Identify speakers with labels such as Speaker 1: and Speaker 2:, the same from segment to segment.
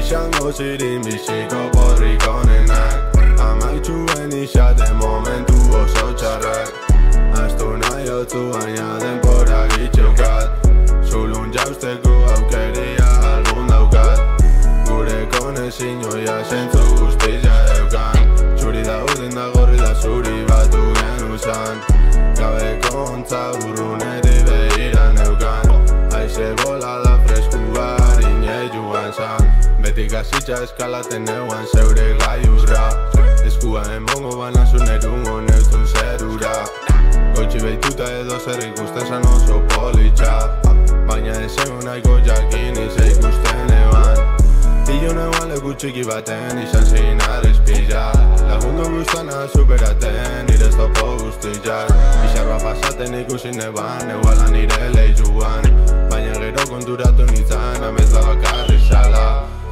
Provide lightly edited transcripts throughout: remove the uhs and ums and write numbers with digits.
Speaker 1: Izango zirin biziko borrik onenak, amaitzuen izate momentu oso txarrak. Astu nahi otzu baina denpora gitxukat, zulun jausteko aukeria algun daukat. Gure konexinoia zentzu guztia eukan, txuri dauden da gorri da zuri batu genuzan. Gabeko ontza urrunetik behiran eukan, aize bolada freskua harine joan zan. Beti gazitza eskalaten euan zeure gaiurra, eskua emongo banazun erungo neuzun zerura. Goitxi behituta edo zer ikusten zan oso politxa, baina ez egun nahiko jakin ize ikusten eban. Pillo neuan leku txiki baten izan zin arrezpilla, lagundu guztana superaten nire topo guztiak. Bizarroa pasaten ikusin eban, euala nire lehiuan, baina gero konturatu nintzen amez da bakarri zala.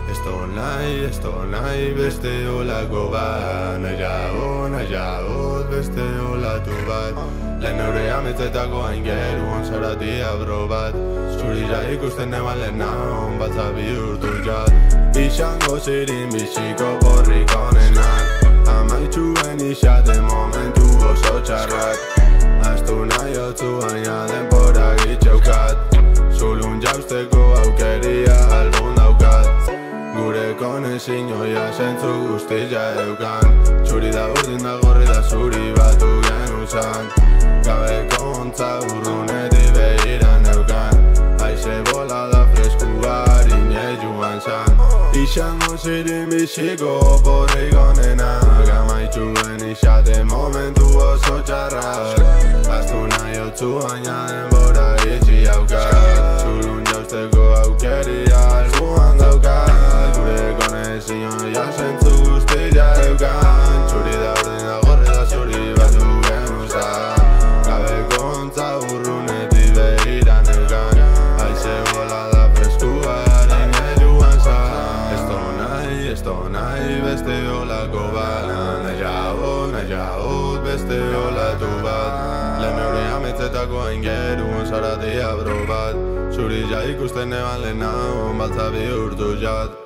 Speaker 1: Ez nahi beste olako bat, nahiagot beste olatu bat. Lehen eure ametzetako hain geruan zaratia bro bat, zurira ikusten eban lehenan batza bihurtu jat. Izango zirin biziko borrik onenak, amaitzuen izate momentu oso txarrak. Astu nahi otzu baina denpora gitxaukat, zulun jausteko aukeria algun daukat. Gure konexinoia zentzu guztia eukan, txuri da urdin da gorri da zuri batu genuzan. Gabeko ontza urrunetik behiran eukan, aize bolada freskua harine joan zan. Izango zirin biziko borrik onenak, amaitzuen izate momentu oso txarrak. Astu nahi otzu baina denbora gitxi aukat, zulun jausteko aukeria algun daukat. Gure konexinoia zentzu guztia eukan, txuri da urdin da gorri da zuri batu genuzan. Gabeko ontza urrunetik behiran eukan, aize bolada freskua harine joan zan. Ez nahi beste olako bat, nahiagot beste olatu bat. Lehen eure ametzetako hain geruan zaratia bro bat, zuri ja ikusten eban lehenan baltza bihurtu jat.